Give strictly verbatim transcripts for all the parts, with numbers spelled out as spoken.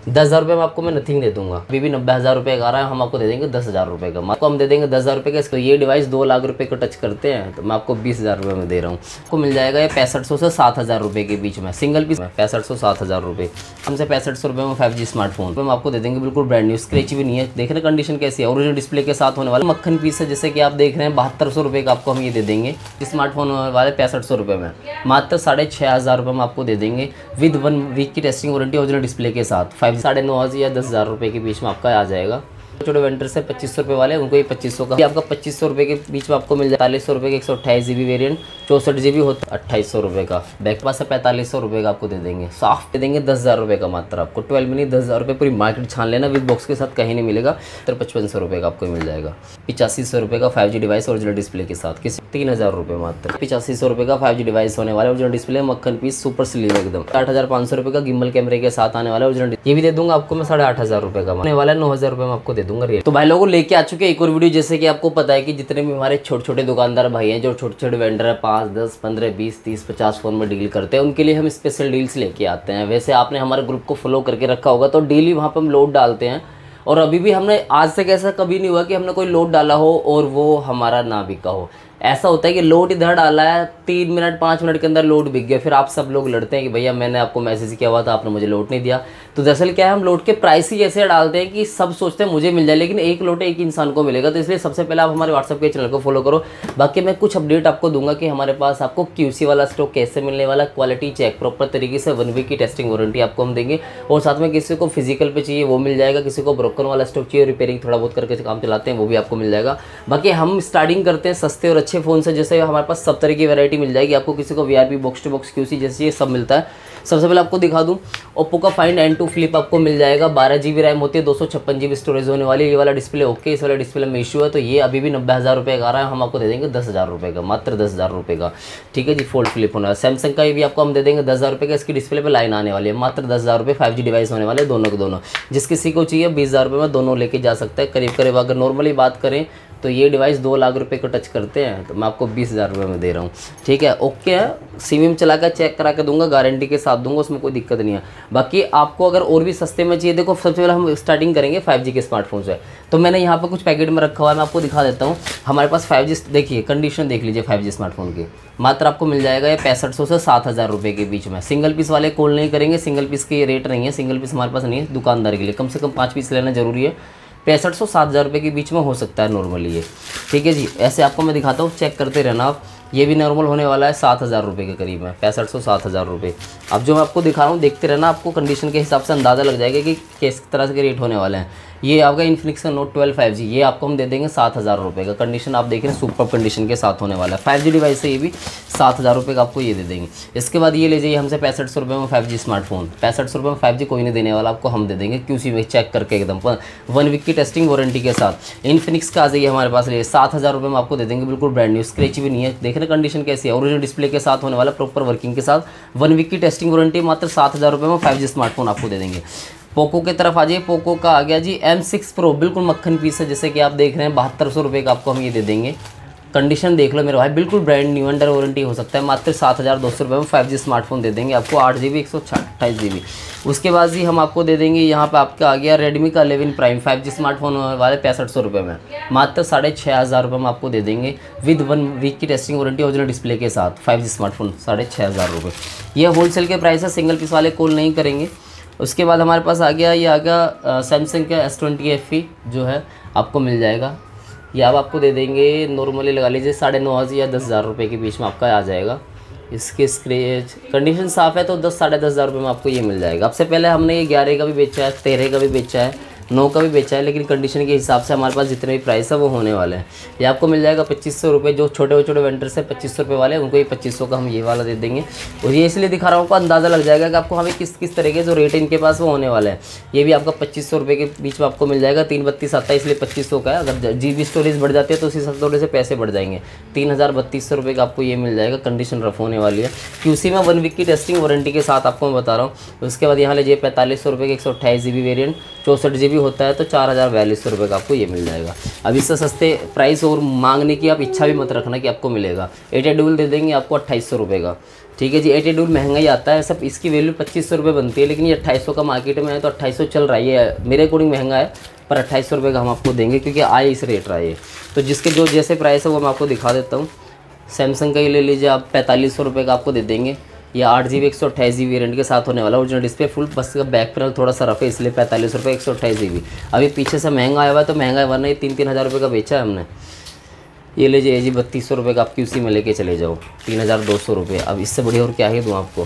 दस हज़ार रुपये में आपको मैं नथिंग दे दूंगा। अभी भी नब्बे हज़ार रुपये का आ रहा है, हम आपको दे देंगे दस हज़ार रुपये का। आपको हम दे देंगे दस हज़ार रुपये का। इसको ये डिवाइस दो लाख रुपये को टच करते हैं तो मैं आपको बीस हज़ार रुपये में दे रहा हूँ। आपको मिल जाएगा ये पैंसठ सौ से सात हज़ार रुपये के बीच में, सिंगल पीस में पैंसठ सौ सात हज़ार रुपये। हमसे पैंसठ सौ रुपये में फाइव जी स्मार्टफोन हम आपको दे देंगे, बिल्कुल ब्रांड न्यू, स्क्रैच भी नहीं है। देख रहे कंडीशन कैसी है, ओरिजिनल डिस्प्ले के साथ होने वाला मक्खन पीस है जैसे कि आप देख रहे हैं। बहत्तर सौ रुपये का आपको हम ये दे देंगे स्मार्टफोन वाले पैंसठ सौ रुपये में, मात्र साढ़े छः हज़ार रुपये में आपको दे देंगे विद वन वीक की टेस्टिंग वारंटी ओरिजिनल डिस्प्ले के साथ। फाइव साढ़े नौ हज़ार या दस हज़ार रुपये के बीच में आपका आ जाएगा। छोटे वेंडर से पच्चीस सौ रुपये वाले उनको ये पच्चीस सौ का, आपका पच्चीस सौ रुपये के बीच में आपको मिल जाए पैंतालीस सौ रुपये का एक सौ अट्ठाईस जी बी वेरियंट, चौंसठ जी बी होता है अट्ठाईस सौ रुपये का। बैक पास से पैंतालीस सौ रुपये का आपको दे देंगे, साफ दे देंगे दस हज़ार रुपये का मात्र आपको। ट्वेल्व में नहीं दस हज़ार रुपये पूरी मार्केट छान लेना, विद बॉक्स के साथ कहीं नहीं मिलेगा। तो पचपन सौ रुपये का आपको मिल जाएगा। पिचासी सौ रुपये का five G device original display के साथ, किसी तीन हज़ार रुपये मात्र। पिचासी सौ रुपये का फाइव जी डिवाइस होने वाला ओरिजिनल डिस्प्ले मक्खन पीस सुपर स्लिम एकदम। आठ हज़ार पाँच सौ रुपये का गिम्बल कैमरे के साथ आने वाला ओरिजिनल, ये भी दे दूंगा आपको मैं साढ़े आठ हज़ार रुपये का होने वाला है। नौ हज़ार रुपये में आपको दे दूंगा रेट। तो भाई लोगों लेके आ चुके एक और वीडियो। जैसे कि आपको पता है कि जितने भी हमारे छोटे छोटे दुकानदार भाई हैं, जो छोटे छोटे वेंडर हैं, पाँच दस पंद्रह बीस तीस पचास फोन में डील करते हैं, उनके लिए हम स्पेशल डील्स लेके आते हैं। वैसे आपने हमारे ग्रुप को फॉलो करके रखा होगा तो डेली वहाँ पर हम लोड डालते हैं। और अभी भी हमने आज तक ऐसा कभी नहीं हुआ कि हमने कोई लोड डाला हो और वो हमारा ना बिका हो। ऐसा होता है कि लोड इधर डाला है, तीन मिनट पाँच मिनट के अंदर लोड बिक गया, फिर आप सब लोग लड़ते हैं कि भैया मैंने आपको मैसेज किया हुआ था, आपने मुझे लोड नहीं दिया। तो दरअसल क्या है, हम लोड के प्राइस ही ऐसे डालते हैं कि सब सोचते हैं मुझे मिल जाए, लेकिन एक लोड एक इंसान को मिलेगा। तो इसलिए सबसे पहले आप हमारे व्हाट्सएप के चैनल को फॉलो करो। बाकी मैं कुछ अपडेट आपको दूंगा कि हमारे पास आपको क्यूसी वाला स्टॉक कैसे मिलने वाला, क्वालिटी चेक प्रॉपर तरीके से, वन वीक की टेस्टिंग वारंटी आपको हम देंगे। और साथ में किसी को फिजिकल पे चाहिए वो मिल जाएगा, किसी को ब्रोकन वाला स्टॉक चाहिए, रिपेयरिंग थोड़ा बहुत करके काम चलाते हैं वो भी आपको मिल जाएगा। बाकी हम स्टार्टिंग करते हैं सस्ते और अच्छे फ़ोन से, जैसे हमारे पास सब तरह की वैरायटी मिल जाएगी आपको। किसी को VRB box to box QC जैसे ये सब मिलता है। सबसे पहले आपको दिखा दूं, ओप्पो का फाइंड एन टू फ्लिप आपको मिल जाएगा। बारह जी बी रैम होती है, दो सौ छप्पन जी बी स्टोरेज होने वाली। ये वाला डिस्प्ले ओके, इस वाला डिस्प्ले में इशू है तो ये अभी भी नब्बे हज़ार रुपये का आ रहा है, हम आपको दे देंगे दस हज़ार रुपये का, मात्र दस हज़ार रुपये का। ठीक है जी, फोल्ड फ्लिप होना है। सैमसंग का ये भी आपको हम दे देंगे दस हज़ार रुपये का। इसकी डिस्प्ले पर लाइन आने वाली है, मात्र दस हज़ार रुपये। फाइव जी डिवाइस होने वाले दोनों के दोनों, जिस किसी को चाहिए बीस हज़ार रुपये में दोनों लेके जा सकता है करीब करीब। अगर नॉर्मली बात करें तो ये डिवाइस दो लाख रुपए को टच करते हैं तो मैं आपको बीस हज़ार रुपये में दे रहा हूँ। ठीक है, ओके है। सिम विम चला कर चेक करा के दूंगा, गारंटी के साथ दूंगा, उसमें कोई दिक्कत नहीं है। बाकी आपको अगर और भी सस्ते में चाहिए, देखो सबसे पहले हम स्टार्टिंग करेंगे फाइव जी के स्मार्टफोन से। तो मैंने यहाँ पर कुछ पैकेट में रखा हुआ है, मैं आपको दिखा देता हूँ। हमारे पास फाइव जी, देखिए कंडीशन देख लीजिए फाइव जी स्मार्टफोन की, मात्र आपको मिल जाएगा ये पैंसठ सौ से सात हज़ार रुपये के बीच में। सिंगल पीस वाले कॉल नहीं करेंगे, सिंगल पीस के रेट नहीं है, सिंगल पीस हमारे पास नहीं है। दुकानदार के लिए कम से कम पाँच पीस लेना जरूरी है। पैंसठ सौ सात हज़ार रुपये के बीच में हो सकता है नॉर्मली ये। ठीक है जी, ऐसे आपको मैं दिखाता हूँ, चेक करते रहना आप। ये भी नॉर्मल होने वाला है सात हज़ार रुपये के करीब है, पैंसठ सौ सात हज़ार रुपये। अब जो मैं आपको दिखा रहा हूँ देखते रहना, आपको कंडीशन के हिसाब से अंदाज़ा लग जाएगा कि किस तरह के रेट होने वाले हैं। ये आपका इन्फिनिक्स का नोट ट्वेल्व फाइव जी, ये आपको हम दे देंगे सात हज़ार रुपये का। कंडीशन आप देख रहे हैं सुपर कंडीशन के साथ होने वाला है। फाइव जी डिवाइस है, ये भी सात हज़ार रुपये का आपको ये दे देंगे। इसके बाद ये ले जाइए हमसे पैंसठ सौ रुपये में फाइव जी स्मार्टफोन। पैंसठ सौ रुपये में फाइव जी कोई नहीं देने वाला आपको, हम दे देंगे क्यूसी में चेक करके एकदम वन वीक की टेस्टिंग वारंटी के साथ। इन्फिनिक्स का आ जाइए हमारे पास, लिए सात हज़ार रुपये में आपको दे देंगे, बिल्कुल ब्रांड न्यू, स्क्रैच भी नहीं है। देख रहे कंडीशन कैसी है, ओरिजिनल डिस्प्ले के साथ होने वाला, प्रॉपर वर्किंग के साथ, वन वीक की टेस्टिंग वारंटी, मात्र सात हज़ार रुपये में फाइव जी स्मार्टफोन आपको दे देंगे। पोको की तरफ आ जाइए, पोको का आ गया जी एम सिक्स प्रो, बिल्कुल मक्खन पीस है जैसे कि आप देख रहे हैं। बहत्तर सौ रुपये का आपको हम ये दे देंगे। कंडीशन देख लो मेरे भाई, बिल्कुल ब्रांड न्यू, अंडर वारंटी हो सकता है। मात्र सात हज़ार दो सौ रुपये में फाइव जी स्मार्टफोन दे देंगे आपको, आठ जी बी एक सौ अट्ठाईस जी बी। उसके बाद जी हम आपको दे देंगे यहाँ पे आपका आ गया रेडमी का eleven prime five G smartphone वाले पैंसठ सौ रुपये में, मात्र साढ़े छः हज़ार रुपये में आपको दे देंगे विद वन वीक की टेस्टिंग वारंटी ओरिजिनल डिस्प्ले के साथ। फाइव जी स्मार्टफोन साढ़े छः हज़ार रुपये, ये होलसेल के प्राइस है, सिंगल पीस वाले कॉल नहीं करेंगे। उसके बाद हमारे पास आ गया ये आ गया सैमसंग का एस ट्वेंटी एफ ई जो है आपको मिल जाएगा। ये अब आपको दे देंगे नॉर्मली लगा लीजिए साढ़े नौ हज़ार या दस हज़ार रुपये के बीच में आपका आ जाएगा। इसके स्क्रेच कंडीशन साफ़ है तो दस साढ़े दस हज़ार रुपये में आपको ये मिल जाएगा। अब से पहले हमने ये ग्यारह का भी बेचा है, तेरह का भी बेचा है, नौ का भी बेचा है, लेकिन कंडीशन के हिसाब से हमारे पास जितने भी प्राइस है वो होने वाले हैं। ये आपको मिल जाएगा पच्चीस सौ रुपये। जो छोटे छोटे वेंडर्स है पच्चीस सौ रुपये वाले, उनको ये पच्चीस सौ का हम ये वाला दे देंगे। और ये इसलिए दिखा रहा हूँ, आपको अंदाज़ा लग जाएगा कि आपको हमें किस किस तरह के जो रेट इनके पास वो होने वाले हैं। ये भी आपका पच्चीस सौ रुपये के बीच में आपको मिल जाएगा। तीन बत्तीस आता है इसलिए पच्चीस सौ का है। अगर जी बी स्टोरेज बढ़ जाती है तो उसी हिसाब से थोड़े से पैसे बढ़ जाएंगे। तीन हज़ार बत्तीस सौ रुपये का आपको ये मिल जाएगा। कंडीशन रफ होने वाली है, क्यूसी में वन वीक की टेस्टिंग वारंटी के साथ आपको मैं बता रहा हूँ। उसके बाद यहाँ लीजिए पैंतालीस सौ रुपये के एक सौ अट्ठाईस जी बी वेरियंट, चौंसठ जी बी होता है तो चार हज़ार बयालीस सौ रुपये का आपको ये मिल जाएगा। अब इससे सस्ते प्राइस और मांगने की आप इच्छा भी मत रखना कि आपको मिलेगा। एट ए डुअल दे देंगे आपको अट्ठाईस सौ रुपये का, ठीक है जी। एट ए डुअल महंगा ही आता है, सब इसकी वैल्यू पच्चीस सौ रुपये बनती है, लेकिन ये अट्ठाईस सौ का मार्केट में है तो अट्ठाईस सौ चल रहा है। ये मेरे अकॉर्डिंग महंगा है पर अट्ठाईस सौ रुपये का हम आपको देंगे क्योंकि आए इस रेट रहा है। तो जिसके जो जैसे प्राइस है वो मैं आपको दिखा देता हूँ। सैमसंग का ही ले लीजिए आप, पैंतालीस सौ रुपये का आपको दे देंगे। ये आठ जी बी एक सौ अट्ठाईस जी बी वेरियंट के साथ होने वाला ओरिजिनल डिस्प्ले फुल, बस का बैक पैनल थोड़ा सा रफ है इसलिए पैंतालीस रुपये एक सौ अट्ठाईस जी बी। अभी पीछे से महंगा आया हुआ है तो महंगा है, वरना ये तीन तीन हज़ार रुपये का बेचा है हमने। ये लीजिए जी बत्तीस सौ रुपये का आपकी उसी में लेके चले जाओ, तीन हज़ार दो सौ रुपये। अब इससे बढ़िया और क्या ही दूँ आपको।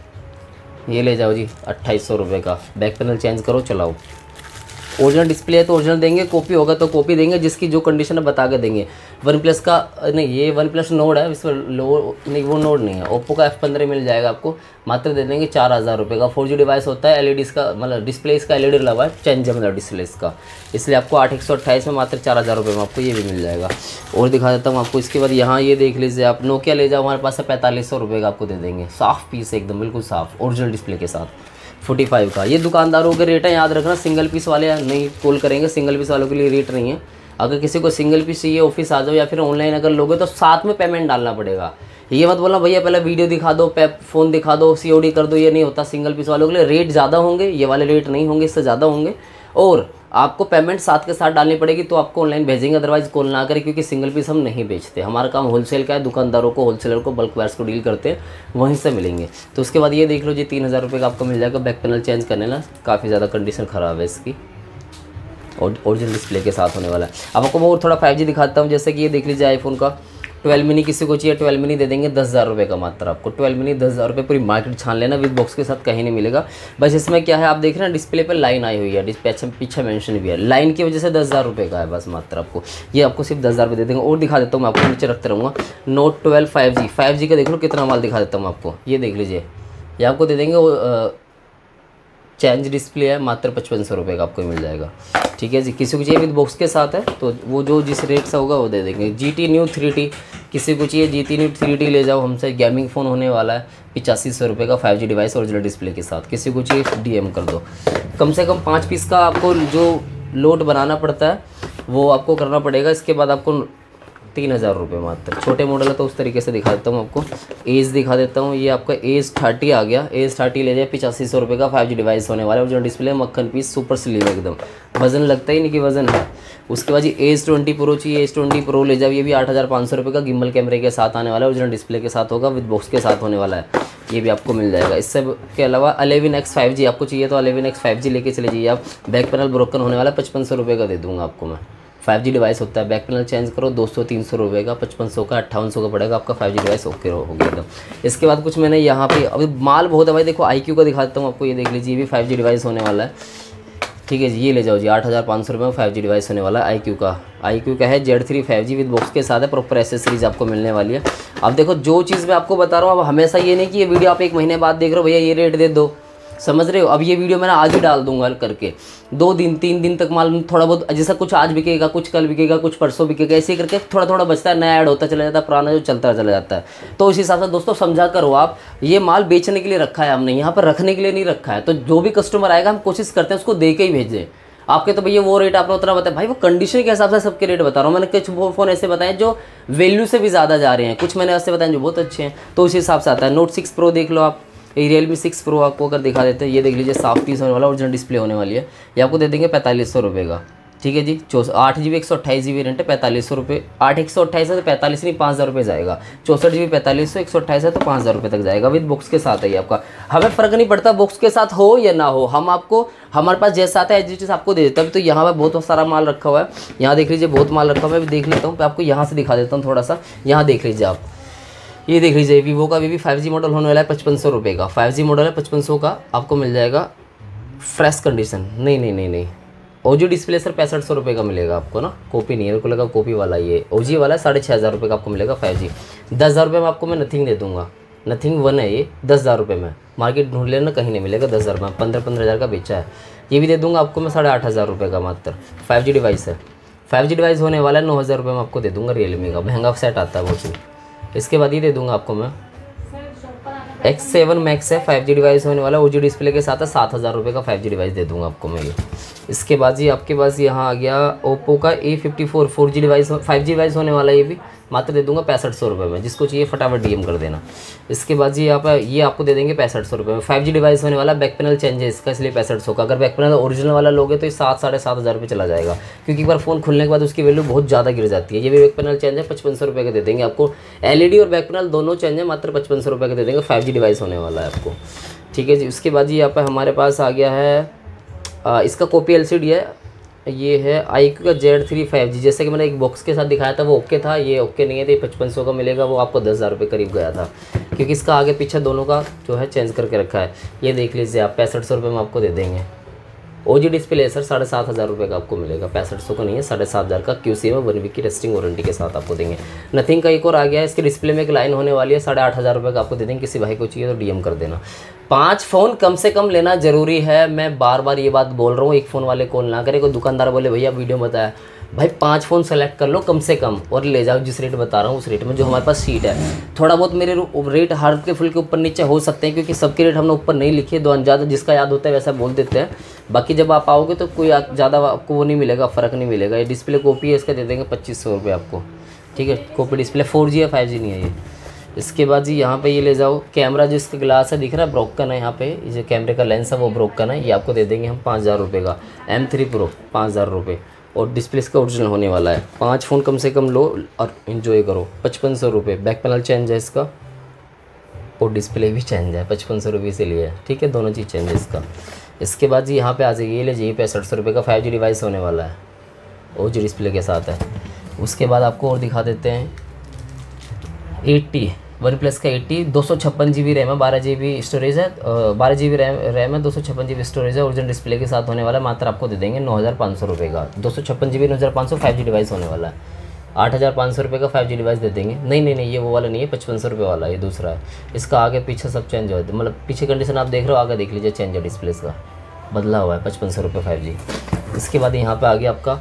ये ले जाओ जी अट्ठाईस सौ रुपये का, बैक पैनल चेंज करो चलाओ। ओरिजिनल डिस्प्ले है तो ओरिजिनल देंगे, कॉपी होगा तो कॉपी देंगे, जिसकी जो कंडीशन है बता के देंगे। वन प्लस का नहीं, ये वन प्लस नोड है, इस पर लो नहीं वो नोड नहीं है। ओप्पो का एफ पंद्रह मिल जाएगा आपको, मात्र दे देंगे चार हज़ार रुपये का। फोर जी डिवाइस होता है, एल ई डी इसका मतलब डिस्प्ले इसका एल ई डी लगा हुआ है, चेंज मतलब डिस्प्ले इसका, इसलिए आपको आठ एक सौ अट्ठाईस में मात्र चार हज़ार रुपये में आपको ये भी मिल जाएगा। और दिखा देता हूँ आपको इसके बाद, यहाँ ये देख लीजिए आप, नोकिया ले जाओ हमारे पास है, पैंतालीस सौ रुपये का आपको दे देंगे। साफ पीस एकदम बिल्कुल साफ ओरिजिनल डिस्प्ले के साथ, पैंतालीस का। ये दुकानदारों के रेट है, याद रखना। सिंगल पीस वाले नहीं कॉल करेंगे, सिंगल पीस वालों के लिए रेट नहीं है। अगर किसी को सिंगल पीस चाहिए ऑफिस आ जाओ या फिर ऑनलाइन अगर लोगे तो साथ में पेमेंट डालना पड़ेगा। ये मत बोलना भैया पहले वीडियो दिखा दो, फ़ोन दिखा दो, सीओडी कर दो, ये नहीं होता। सिंगल पीस वालों के लिए रेट ज़्यादा होंगे, ये वाले रेट नहीं होंगे, इससे ज़्यादा होंगे। और आपको पेमेंट साथ के साथ डालनी पड़ेगी तो आपको ऑनलाइन भेजेंगे, अदरवाइज कॉल ना करें, क्योंकि सिंगल पीस हम नहीं बेचते। हमारा काम होलसेल का है, दुकानदारों को, होलसेलर को, बल्क वायर्स को डील करते हैं, वहीं से मिलेंगे। तो उसके बाद ये देख लो जी तीन हज़ार रुपये का आपको मिल जाएगा। बैक पैनल चेंज करने ना काफ़ी ज़्यादा कंडीशन ख़राब है इसकी, और ओरिजिनल डिस्प्ले के साथ होने वाला है। अब आपको मैं और थोड़ा फाइव जी दिखाता हूँ। जैसे कि ये देख लीजिए आईफोन का ट्वेल्व मिनी, किसी को चाहिए ट्वेल्व मिनी दे देंगे दस हज़ार रुपये का मात्र आपको। ट्वेल्व मिनी दस हज़ार रुपये, पूरी मार्केट छान लेना, विद बॉक्स के साथ कहीं नहीं मिलेगा। बस इसमें क्या है आप देख रहे हैं डिस्प्ले पर लाइन आई हुई है, डिस्प्ले पीछे मेंशन भी है, लाइन की वजह से दस हज़ार रुपये का है बस मात्र आपको। ये आपको सिर्फ दस हज़ार रुपये दे देंगे। और दिखा देता हूँ मैं आपको, नीचे रखते रहूँगा। Note twelve five G five G का देख लो कितना माल दिखा देता हूँ आपको। ये देख लीजिए, ये आपको दे देंगे चेंज डिस्प्ले है, मात्र पचपन सौ रुपये का आपको मिल जाएगा, ठीक है जी। किसी को चाहिए विद बॉक्स के साथ है तो वो जो जिस रेट से होगा वो दे देंगे। G T new three T, किसी को चाहिए G T new three T ले जाओ हमसे, गेमिंग फ़ोन होने वाला है, पिचासी सौ रुपये का five G device original display के साथ। किसी को चाहिए डी एम कर दो। कम से कम पाँच पीस का आपको जो लोड बनाना पड़ता है वो आपको करना पड़ेगा। इसके बाद आपको तीन हज़ार रुपये मात्र। छोटे मॉडल है तो उस तरीके से दिखा देता हूँ आपको। एज दिखा देता हूँ, ये आपका एज थर्टी आ गया। एज थर्टी ले जाए, पिचासी सौ रुपये का फाइव जी डिवाइस होने वाला है, जो डिस्प्ले मक्खन पीस सुपर स्लिम एकदम, वजन लगता ही नहीं कि वजन है। उसके बाद ये एज ट्वेंटी प्रो चाहिए, एज ट्वेंटी प्रो ले जाओ, ये भी आठ हज़ार पाँच सौ रुपये का गिम्बल कैमरे के साथ आने वाला है, ओरिजिनल डिस्प्ले के साथ होगा, विद बॉक्स के साथ होने वाला है, ये भी आपको मिल जाएगा। इससे के अलावा अलेवन एक्स फाइव जी आपको चाहिए तो अलेवन एक्स फाइव जी लेके चले जाइए आप। बैक पैनल ब्रोकन होने वाला है, पचपन सौ रुपये का दे दूँगा आपको मैं। फाइव जी डिवाइस होता है, बैक पैनल चेंज करो दो सौ तीन सौ रुपये का, पचपन सौ का, अट्ठावन सौ का पड़ेगा आपका। फाइव जी डिवाइस ओके हो गया एकदम। इसके बाद कुछ मैंने यहाँ पे अभी माल बहुत है भाई, देखो आई क्यू का दिखाता हूँ आपको। ये देख लीजिए, ये भी फाइव जी डिवाइस होने वाला है, ठीक है जी। ये ले जाओ जी, आठ हज़ार पाँच सौ रुपये में फाइव जी डिवाइस होने वाला है आई क्यू का। आई क्यू का है Z three five G with box के साथ है, प्रॉपर एसेसरीज आपको मिलने वाली है। अब देखो जो चीज़ मैं आपको बता रहा हूँ, अब हमेशा ये नहीं कि ये वीडियो आप एक महीने बाद देख रहे हो भैया ये रेट दे दो, समझ रहे हो। अब ये वीडियो मैंने आज ही डाल दूंगा करके, दो दिन तीन दिन तक माल थोड़ा बहुत, जैसा कुछ आज बिकेगा, कुछ कल बिकेगा, कुछ परसों बिकेगा, ऐसे ही करके थोड़ा थोड़ा बचता है, नया ऐड होता चला जाता है, पुराना जो चलता चला जाता है। तो उस हिसाब से दोस्तों समझा करो आप, ये माल बेचने के लिए रखा है हमने, यहाँ पर रखने के लिए नहीं रखा है। तो जो भी कस्टमर आएगा हम कोशिश करते हैं उसको दे के ही भेजें। आपके तो भैया वो रेट आपने उतना बताया, भाई वो कंडीशन के हिसाब से सबके रेट बता रहा हूँ। मैंने कुछ वो फ़ोन ऐसे बताए जो वैल्यू से भी ज़्यादा जा रहे हैं, कुछ मैंने ऐसे बताए जो बहुत अच्छे हैं, तो उस हिसाब से आता है। नोट सिक्स प्रो देख लो आप, ये रियल मी सिक्स प्रो आपको अगर दिखा देते हैं, ये देख लीजिए साफ पीस होने वाला, ओरिजिनल डिस्प्ले होने वाली है, ये आपको दे देंगे पैंतालीस सौ रुपये का, ठीक है जी। चौस आठ जी बी एक सौ अट्ठाईस जी बी रेंट है, पैंतालीस सौ रुपये। आठ एक सौ अट्ठाईस है तो पैंतालीस नहीं पाँच हज़ार रुपये जाएगा। चौंसठ जी बी पैंतालीस सौ, एक सौ अट्ठाईस है तो पाँच हज़ार रुपये तक जाएगा, विद बॉक्स के साथ है ये आपका। हमें फ़र्क नहीं पड़ता बॉक्स के साथ हो या ना हो, हम आपको हमारे पास जैसा आता है एज चीज़ आपको दे देता है। तो यहाँ पर बहुत सारा माल रखा हुआ है, यहाँ देख लीजिए बहुत माल रखा हुआ है, मैं देख लेता हूँ, आपको यहाँ से दिखा देता हूँ थोड़ा सा। यहाँ देख लीजिए आप, ये देख लीजिए वीवो का वी फाइव जी मॉडल होने वाला है, पचपन सौ रुपये का फाइव जी मॉडल है, पचपन सौ का आपको मिल जाएगा। फ्रेश कंडीशन, नहीं नहीं नहीं नहीं ओजी डिस्प्ले सर पैंसठ सौ रुपये का मिलेगा आपको ना, कॉपी नहीं है, मेरे को लगा कॉपी वाला, ये ओजी वाला है, साढ़े छः हज़ार रुपये का आपको मिलेगा फाइव जी। दस हज़ार रुपये में आपको मैं नथिंग दे दूँगा, नथिंग वन है ये, दस हज़ार रुपये में मार्केट ढूंढ लेना कहीं नहीं मिलेगा। दस हज़ार में पंद्रह पंद्रह हज़ार का बेचा है, ये भी दे दूँगा आपको मैं साढ़े आठ हज़ार रुपये का मात्र। फाइव जी डिवाइस है, फाइव जी डिवाइस होने वाला है, नौ हज़ार रुपये में आपको दे दूँगा। रियलमी का महंगा सेट आता है वो चीज़। इसके बाद ये दे दूँगा आपको मैं एक्स सेवन मैक्स है, फाइव जी डिवाइस होने वाला, ओजी डिस्प्ले के साथ है, सात हज़ार रुपये का फाइव जी डिवाइस दे दूंगा आपको मैं ये। इसके बाद जी आपके पास यहाँ आ गया ओप्पो का A fifty four four G device, five G device होने वाला है, ये भी मात्र दे दूंगा पैंसठ सौ रुपये में। जिसको चाहिए फटाफट डीएम कर देना। इसके बाद जी यहाँ पर ये आपको दे देंगे पैंसठ सौ रुपये में। फाइव जी डिवाइस होने वाला, बैक पैनल चेंज है इसका, इसलिए पैंसठ सौ का। अगर बैक पैनल ओरिजिनल वाला लोगे तो ये सात साढ़े सात हज़ार रुपये चला जाएगा, क्योंकि एक बार फ़ोन खुलने के बाद उसकी वैल्यू बहुत ज़्यादा गिर जाती है। ये भी बैक पैनल चेंज है, पचपन सौ रुपये का दे देंगे आपको। एलईडी और बैक पैनल दोनों चेंज है, मात्र पचपन सौ रुपये का दे देंगे। फाइव जी डिवाइस होने वाला है आपको, ठीक है जी। उसके बाद जी यहाँ पर हमारे पास आ गया है आ, इसका कॉपी एलसीडी है, ये है आईक्यू का जेड थ्री फाइव जी। जैसे कि मैंने एक बॉक्स के साथ दिखाया था वो ओके था, ये ओके नहीं है, तो ये पचपन सौ का मिलेगा, वो आपको दस हज़ार रुपये करीब गया था, क्योंकि इसका आगे पीछे दोनों का जो है चेंज करके रखा है। ये देख लीजिए आप, पैंसठ सौ रुपये में आपको दे देंगे। ओजी डिस्प्ले है सर, साढ़े सात हज़ार रुपये का आपको मिलेगा, पैंसठ सौ का नहीं है, साढ़े सात हज़ार का क्यूसी में वन वीक की रेस्टिंग वारंटी के साथ आपको देंगे। नथिंग का एक और आ गया है, इसके डिस्प्ले में एक लाइन होने वाली है, साढ़े आठ हज़ार रुपये का आपको दे देंगे। किसी भाई को चाहिए तो डीएम कर देना। पाँच फ़ोन कम से कम लेना ज़रूरी है, मैं बार बार ये बात बोल रहा हूँ। एक फ़ोन वाले कॉल ना करे, कोई दुकानदार बोले भैया वीडियो बताया, भाई पांच फ़ोन सेलेक्ट कर लो कम से कम और ले जाओ जिस रेट बता रहा हूँ उस रेट में, जो हमारे पास सीट है। थोड़ा बहुत मेरे रेट हल्के फुल्के ऊपर नीचे हो सकते हैं, क्योंकि सबके रेट हमने ऊपर नहीं लिखे, दो ज़्यादा जिसका याद होता है वैसा बोल देते हैं। बाकी जब आप आओगे तो कोई ज़्यादा आपको वो नहीं मिलेगा, फ़र्क नहीं मिलेगा। ये डिस्प्ले कॉपी है, इसका दे देंगे पच्चीस सौ रुपये आपको, ठीक है। कॉपी डिस्प्ले फोर जी है, फाइव जी नहीं है ये। इसके बाद जी यहाँ पे ये ले जाओ, कैमरा जो इसका ग्लास है दिख रहा है ब्रोकन है, यहाँ पे ये जो कैमरे का लेंस है वो ब्रोकन है, ये आपको दे देंगे हम पाँच हज़ार रुपये का। एम थ्री प्रो पाँच हज़ार रुपये और डिस्प्ले इसका ओरिजिनल होने वाला है। पाँच फ़ोन कम से कम लो और इन्जॉय करो। पचपन सौ रुपये बैक पैनल चेंज है इसका और डिस्प्ले भी चेंज है, पचपन सौ रुपये से लिए है, ठीक है। दोनों चीज़ चेंज है इसका। इसके बाद जी यहाँ पे आ जाइए, ये ले जाइए, पैंसठ सौ रुपये का फाइव जी डिवाइस होने वाला है, ओ जी डिस्प्ले के साथ है। उसके बाद आपको और दिखा देते हैं एट्टी वन प्लस का एट्टी, दो सौ छप्पन जी बी रैम है, बारह जी बी स्टोरेज है, बारह जी बी रैम रैम है, दो सौ छप्पन जी बी स्टोरेज है, ओरिजिनल डिस्प्ले के साथ होने वाला है। मात्र आपको दे देंगे नौ हज़ार पाँच सौ रुपये का। दो सौ छप्पन जी बी नौ हज़ार पाँच सौ फाइव जी डिवाइस होने वाला है। आठ हज़ार पाँच सौ रुपये का फाइव जी डिवाइस दे देंगे। नहीं नहीं नहीं ये वो वाला नहीं है, पचपन सौ रुपये वाला, ये दूसरा है। इसका आगे पीछे सब चेंज हो, मतलब पीछे कंडीशन आप देख रहे हो, आगे देख लीजिए चेंज है, डिस्प्ले का बदला हुआ है, पचपन सौ रुपये फाइव जी। इसके बाद यहाँ पे आ गया आपका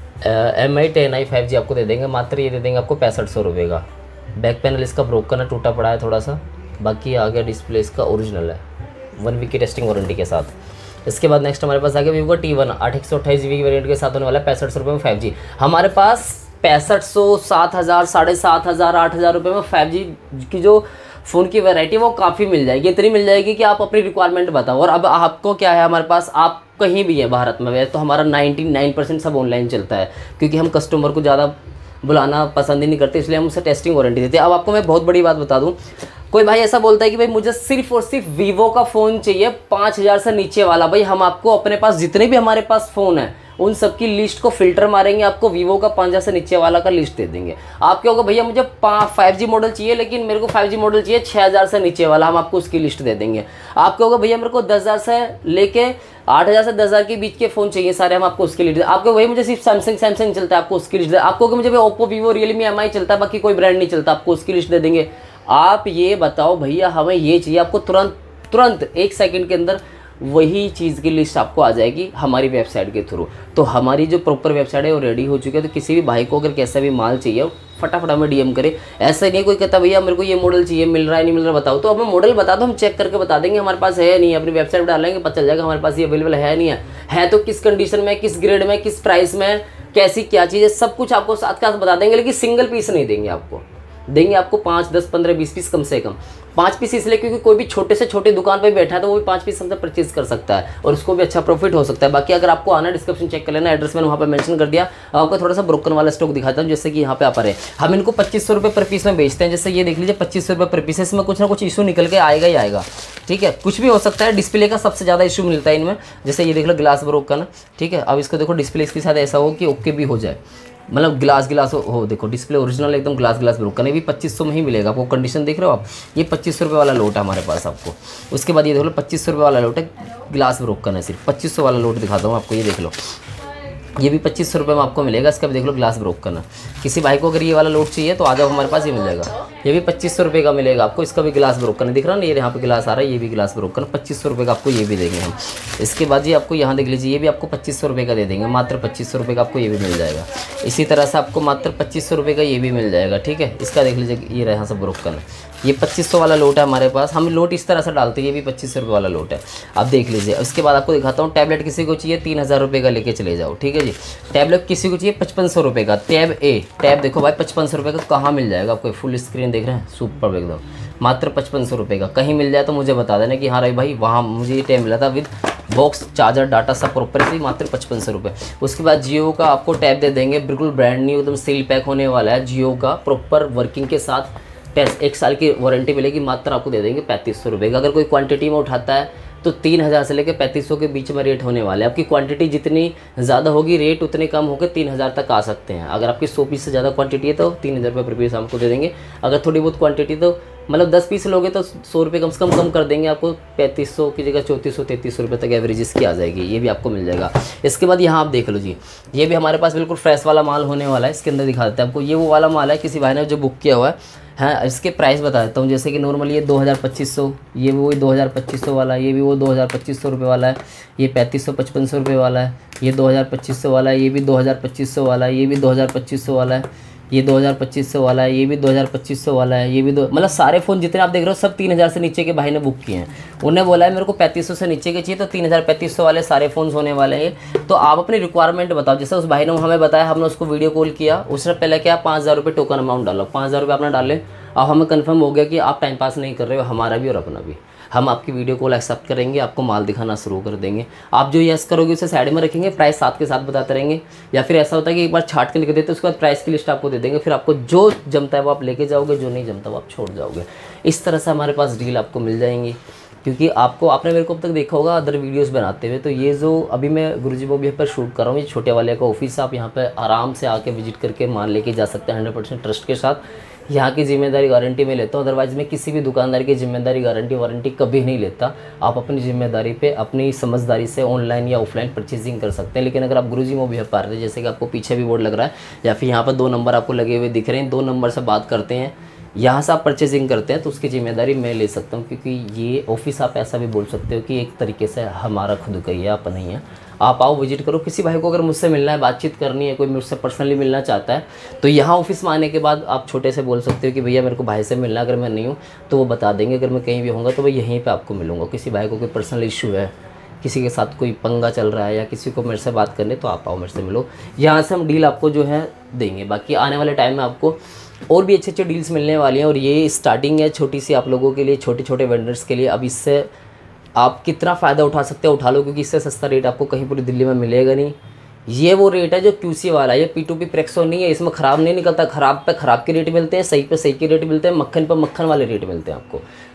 M I ten i five G आपको दे देंगे, मात्र ये दे देंगे आपको पैंसठ सौ रुपये का। बैक पैनल इसका ब्रोकन है, टूटा पड़ा है थोड़ा सा, बाकी आ गया डिस्प्ले इसका ओरिजिनल है, वन वीक की टेस्टिंग वारंटी के साथ। इसके बाद नेक्स्ट हमारे पास आ गया वीवो का टी वन आठ एक सौ अट्ठाईस जी बी की वेरियंट के साथ होने वाला है, पैंसठ सौ रुपये में फाइव जी। हमारे पास पैंसठ सौ सात हज़ार साढ़े सात हज़ार आठ हज़ार रुपये में फाइव जी की जो फ़ोन की वैरायटी वो काफ़ी मिल जाएगी, इतनी मिल जाएगी कि आप अपनी रिक्वायरमेंट बताओ। और अब आपको क्या है, हमारे पास आप कहीं भी है भारत में, वैसे तो हमारा निन्यानवे परसेंट सब ऑनलाइन चलता है, क्योंकि हम कस्टमर को ज़्यादा बुलाना पसंद ही नहीं करते, इसलिए हम उसे टेस्टिंग वारंटी देते हैं। अब आपको मैं बहुत बड़ी बात बता दूं, कोई भाई ऐसा बोलता है कि भाई मुझे सिर्फ और सिर्फ वीवो का फ़ोन चाहिए पाँच हज़ार से नीचे वाला, भाई हम आपको अपने पास जितने भी हमारे पास फ़ोन है उन सब की लिस्ट को फिल्टर मारेंगे, आपको वीवो का पाँच हज़ार से नीचे वाला का लिस्ट दे देंगे। आप क्या होगा, भैया मुझे फाइव जी मॉडल चाहिए लेकिन मेरे को फाइव जी मॉडल चाहिए छः हज़ार से नीचे वाला, हम आपको उसकी लिस्ट दे देंगे। आप क्या होगा, भैया मेरे को दस हज़ार से लेके आठ हज़ार से दस हज़ार के बीच के फ़ोन चाहिए सारे, हम आपको उसकी लिस्ट दे। आपको वही मुझे सिर्फ सैमसंग सैमसंग चलता है, आपको उसकी लिस्ट दे। आपको मुझे Oppo Vivo Realme M I चलता है, बाकी कोई ब्रांड नहीं चलता, आपको उसकी लिस्ट दे देंगे। आप ये बताओ भैया हमें ये चाहिए, आपको तुरंत तुरंत एक सेकंड के अंदर वही चीज़ की लिस्ट आपको आ जाएगी हमारी वेबसाइट के थ्रू। तो हमारी जो प्रॉपर वेबसाइट है वो रेडी हो चुकी है, तो किसी भी भाई को अगर कैसा भी माल चाहिए फटाफट हमें डीएम करे। ऐसा नहीं कोई कहता भैया मेरे को ये मॉडल चाहिए, मिल रहा है नहीं मिल रहा बताओ, तो हमें मॉडल बता दो, हम चेक करके बता देंगे हमारे पास है नहीं है, अपनी वेबसाइट पर डालेंगे पता चल जाएगा हमारे पास ये अवेलेबल है नहीं है, है तो किस कंडीशन में, किस ग्रेड में, किस प्राइस में, कैसी क्या चीज़ है, सब कुछ आपको साथ साथ बता देंगे। लेकिन सिंगल पीस नहीं देंगे, आपको देंगे आपको पाँच दस पंद्रह बीस पीस, कम से कम पाँच पीस इसलिए क्योंकि कोई भी छोटे से छोटे दुकान पे बैठा है तो वो भी पाँच पीस हमसे परचेज कर सकता है और उसको भी अच्छा प्रॉफिट हो सकता है। बाकी अगर आपको आना, डिस्क्रिप्शन चेक कर लेना, एड्रेस मैंने वहाँ पे मेंशन कर दिया। आपको थोड़ा सा ब्रोकन वाला स्टॉक दिखाता हूँ, जैसे कि यहाँ पे आप रहे, हम इनको पच्चीस सौ रुपये पर पीस में बेचते हैं। जैसे ये देख लीजिए पच्चीस सौ रुपये पर पीस है, इसमें कुछ ना कुछ इशू निकल के आएगा ही आएगा, ठीक है, कुछ भी हो सकता है। डिस्प्ले का सबसे ज़्यादा इशू मिलता है इनमें, जैसे ये देख लो ग्लास ब्रोकन, ठीक है। अब इसको देखो डिस्प्ले इसके साथ ऐसा हो कि ओके भी हो जाए, मतलब ग्लास गिलास हो, हो देखो डिस्प्ले ओरिजिनल एकदम ग्लास ग्लास ब्रोकन है, भी पच्चीस सौ में ही मिलेगा आपको। कंडीशन देख रहे हो आप, ये पच्चीस सौ रुपये वाला लोट है हमारे पास आपको। उसके बाद ये देख लो पच्चीस सौ रुपये वाला लोट है, ग्लास ब्रोकन है, सिर्फ पच्चीस सौ वाला लोट दिखाता हूँ आपको, ये देख लो ये भी पच्चीस सौ रुपये में आपको मिलेगा। इसका भी देख लो ग्लास ब्रोकन है। किसी भाई को अगर ये वाला लोट चाहिए तो आ जाओ हमारे पास, ये मिल जाएगा, ये भी पच्चीस सौ रुपये का मिलेगा आपको। इसका भी ग्लास ब्रोकन है, दिख रहा है ना, ये यहाँ पे ग्लास आ रहा है, ये भी ग्लास ब्रोकन, पच्चीस सौ रुपये का आपको ये भी देंगे हम। इसके बाद जी आपको यहाँ देख लीजिए, ये भी आपको पच्चीस सौ रुपये का दे देंगे, मात्र पच्चीस सौ रुपये का आपको ये भी मिल जाएगा। इसी तरह से आपको मात्र पच्चीस सौ रुपये का ये भी मिल जाएगा, ठीक है। इसका देख लीजिए ये रहा सब ब्रोकन है, ये पच्चीस सौ वाला लोट है हमारे पास। हम लोट इस तरह से डालते हैं, ये भी पच्चीस सौ रुपये वाला लोट है, आप देख लीजिए। उसके बाद आपको दिखाता हूँ टैबलेट किसी को चाहिए तीन हज़ार रुपये का लेके चले जाओ, ठीक है जी। टैबलेट किसी को चाहिए पचपन सौ रुपये का, टैब ए टैब देखो भाई पचपन सौ रुपये का कहाँ मिल जाएगा आपको, फुल स्क्रीन देख रहे हैं, सुपर एकदम, मात्र पचपन सौ रुपये का। कहीं मिल जाए तो मुझे बता देना कि हाँ रही भाई वहाँ मुझे ये टैब मिला था विद बॉक्स चार्जर डाटा सब प्रॉपर से, मात्र पचपन सौ रुपये। उसके बाद जियो का आपको टैब दे देंगे, बिल्कुल ब्रांड न्यू एकदम सील पैक होने वाला है, जियो का प्रॉपर वर्किंग के साथ टेस्ट एक साल की वारंटी मिलेगी, मात्र आपको दे देंगे पैंतीस सौ रुपये का। अगर कोई क्वांटिटी में उठाता है तो तीन हज़ार से लेकर पैंतीस सौ के बीच में रेट होने वाले हैं। आपकी क्वांटिटी जितनी ज़्यादा होगी रेट उतने कम होकर तीन हज़ार तक आ सकते हैं। अगर आपकी सौ पीस से ज़्यादा क्वांटिटी है तो तीन हज़ार रुपये पर पीस हमको दे देंगे। अगर थोड़ी बहुत क्वांटिटी तो मतलब दस पीस लोगे तो सौ रुपये कम से कम कम कर देंगे, आपको पैंतीस सौ की जगह चौंतीस सौ तैंतीस सौ रुपये तक एवरेज इसकी आ जाएगी, ये भी आपको मिल जाएगा। इसके बाद यहाँ आप देख लो जी, ये भी हमारे पास बिल्कुल फ्रेश वाला माल होने वाला है। इसके अंदर दिखा देते हैं आपको, ये वो वाला माल है किसी भाई ने जो बुक किया हुआ है। हाँ इसके प्राइस बता देता हूँ, जैसे कि नॉर्मली ये दो हज़ार पच्चीस सौ, ये भी वही दो हज़ार पच्चीस सौ वाला है, ये भी वो दो हज़ार पच्चीस सौ रुपये वाला है, ये पैंतीस सौ पचपन सौ रुपये वाला है, ये दो हज़ार पच्चीस सौ वाला है, ये भी दो हज़ार पच्चीस सौ वाला है, ये भी दो हज़ार पच्चीस सौ वाला है, ये दो हज़ार पच्चीस सौ वाला है, ये भी दो हज़ार पच्चीस सौ वाला है, ये भी दो, मतलब सारे फ़ोन जितने आप देख रहे हो सब तीन हज़ार से नीचे के भाई ने बुक किए हैं। उन्हें बोला है मेरे को पैंतीस सौ से नीचे के चाहिए, तो तीन हज़ार पैंतीस सौ वाले सारे फ़ोन होने वाले हैं। तो आप अपनी रिक्वायरमेंट बताओ, जैसे उस भाई ने हमें बताया, हमने उसको वीडियो कॉल किया, उसने पहले क्या पाँच हज़ार रुपये टोकन अमाउंट डालो, पाँच हज़ार रुपये आपने डाले। अब हमें कंफर्म हो गया कि आप टाइम पास नहीं कर रहे हो, हमारा भी और अपना भी। हम आपकी वीडियो कॉल एक्सेप्ट करेंगे, आपको माल दिखाना शुरू कर देंगे। आप जो यस करोगे उसे साइड में रखेंगे, प्राइस साथ के साथ बताते रहेंगे। या फिर ऐसा होता है कि एक बार छाट के लिख देते हैं, उसके बाद प्राइस की लिस्ट आपको दे देंगे, फिर आपको जो जमता है वो आप लेके जाओगे, जो नहीं जमता वो आप छोड़ जाओगे। इस तरह से हमारे पास डील आपको मिल जाएंगी। क्योंकि आपको आपने मेरे को अब तक देखा होगा अदर वीडियोस बनाते हुए, तो ये जो अभी मैं गुरुजी बॉबी पर शूट कर रहा हूँ, ये छोटे वाले का ऑफिस है। आप यहाँ पे आराम से आके विजिट करके माल लेके जा सकते हैं हंड्रेड परसेंट ट्रस्ट के साथ। यहाँ की जिम्मेदारी गारंटी में लेता हूँ, अदरवाइज़ मैं किसी भी दुकानदार की जिम्मेदारी गारंटी वारंटी कभी नहीं लेता। आप अपनी जिम्मेदारी पे अपनी समझदारी से ऑनलाइन या ऑफलाइन परचेजिंग कर सकते हैं। लेकिन अगर आप गुरुजी मोबी हब पर, जैसे कि आपको पीछे भी बोर्ड लग रहा है या फिर यहाँ पर दो नंबर आपको लगे हुए दिख रहे हैं, दो नंबर से बात करते हैं, यहाँ से आप परचेजिंग करते हैं, तो उसकी जिम्मेदारी मैं ले सकता हूँ। क्योंकि ये ऑफिस आप ऐसा भी बोल सकते हो कि एक तरीके से हमारा खुद का ही है, आप नहीं है। आप आओ विजिट करो। किसी भाई को अगर मुझसे मिलना है, बातचीत करनी है, कोई मुझसे पर्सनली मिलना चाहता है, तो यहाँ ऑफिस में आने के बाद आप छोटे से बोल सकते हो कि भैया मेरे को भाई से मिलना है। अगर मैं नहीं हूँ तो वो बता देंगे, अगर मैं कहीं भी होऊंगा तो मैं यहीं पे आपको मिलूंगा। किसी भाई को कोई पर्सनल इशू है, किसी के साथ कोई पंगा चल रहा है या किसी को मेरे से बात करनी, तो आप आओ मेरे से मिलो। यहाँ से हम डील आपको जो है देंगे। बाकी आने वाले टाइम में आपको और भी अच्छे अच्छे डील्स मिलने वाली हैं। और ये स्टार्टिंग है छोटी सी आप लोगों के लिए, छोटे छोटे वेंडर्स के लिए। अब इससे आप कितना फ़ायदा उठा सकते हो उठा लो, क्योंकि इससे सस्ता रेट आपको कहीं पूरी दिल्ली में मिलेगा नहीं। ये वो रेट है जो क्यूसी वाला है, ये पी टू पी प्रेक्सो नहीं है, इसमें ख़राब नहीं निकलता। ख़राब पे ख़राब के रेट मिलते हैं, सही पे सही के रेट मिलते हैं, मक्खन पे मक्खन वाले रेट मिलते हैं आपको।